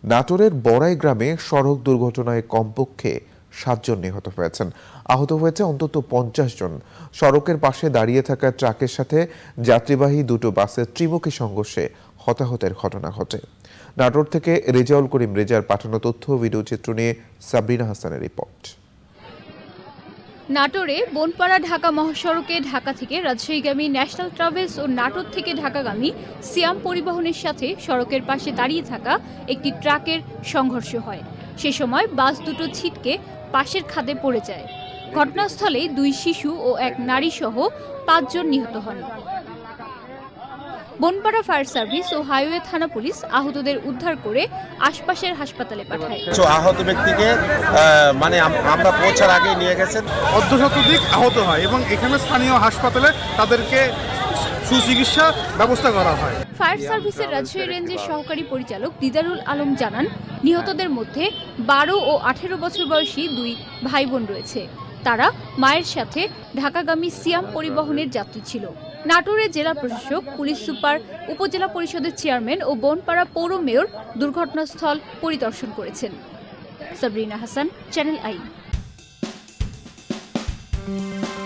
নাটোরের বড়াই গ্রামে সড়ক দুর্ঘটনায় কমপক্ষে ৭ জন নিহত হয়েছেন। আহত হয়েছে অন্তত ৫০ জন। সড়কের পাশে দাঁড়িয়ে থাকা ট্রাকের সাথে যাত্রীবাহী দুটো বাসের ত্রিমুখী সংঘর্ষে হতাহতের ঘটনা ঘটে। নাটোর থেকে রেজাউল করিম রেজার পাঠানো তথ্য ভিডিও চিত্র নিয়ে সাবরিনা হাসানের রিপোর্ট। নাটোরে বনপাড়া ঢাকা মহাসড়কে ঢাকা থেকে রাজশাহীগামী ন্যাশনাল ট্রাভেলস ও নাটোর থেকে ঢাকাগামী সিয়াম পরিবহনের সাথে সড়কের পাশে দাঁড়িয়ে থাকা একটি ট্রাকের সংঘর্ষ হয়। সে সময় বাস দুটো ছিটকে পাশের খাদে পড়ে যায়। ঘটনাস্থলে 2 শিশু ও 1 নারী সহ 5 জন নিহত হন। বনপাড়া ফায়ার সার্ভিস ও হাইওয়ে থানা পুলিশ আহতদের উদ্ধার করে আশপাশের হাসপাতালে পাঠায়। আহত ব্যক্তিকে আমরা পৌঁছার আগেই নিয়ে গেছেন। অর্ধশতাধিক আহত হয় এবং এখানে স্থানীয় হাসপাতালে তাদেরকে সুচিকিৎসা ব্যবস্থা করা হয়। ফায়ার সার্ভিসের রাজশাহী রেঞ্জের সহকারী পরিচালক দিদারুল আলম জানান, নিহতদের মধ্যে 12 ও 18 বছর বয়সী 2 ভাই বোন রয়েছে। তারা মায়ের সাথে ঢাকাগামী সিয়াম পরিবহনের যাত্রী ছিল। নাটোরের জেলা প্রশাসক, পুলিশ সুপার, উপজেলা পরিষদের চেয়ারম্যান ও বনপাড়া পৌর মেয়র দুর্ঘটনাস্থল পরিদর্শন করেছেন। Sabrina Hasan, channel I.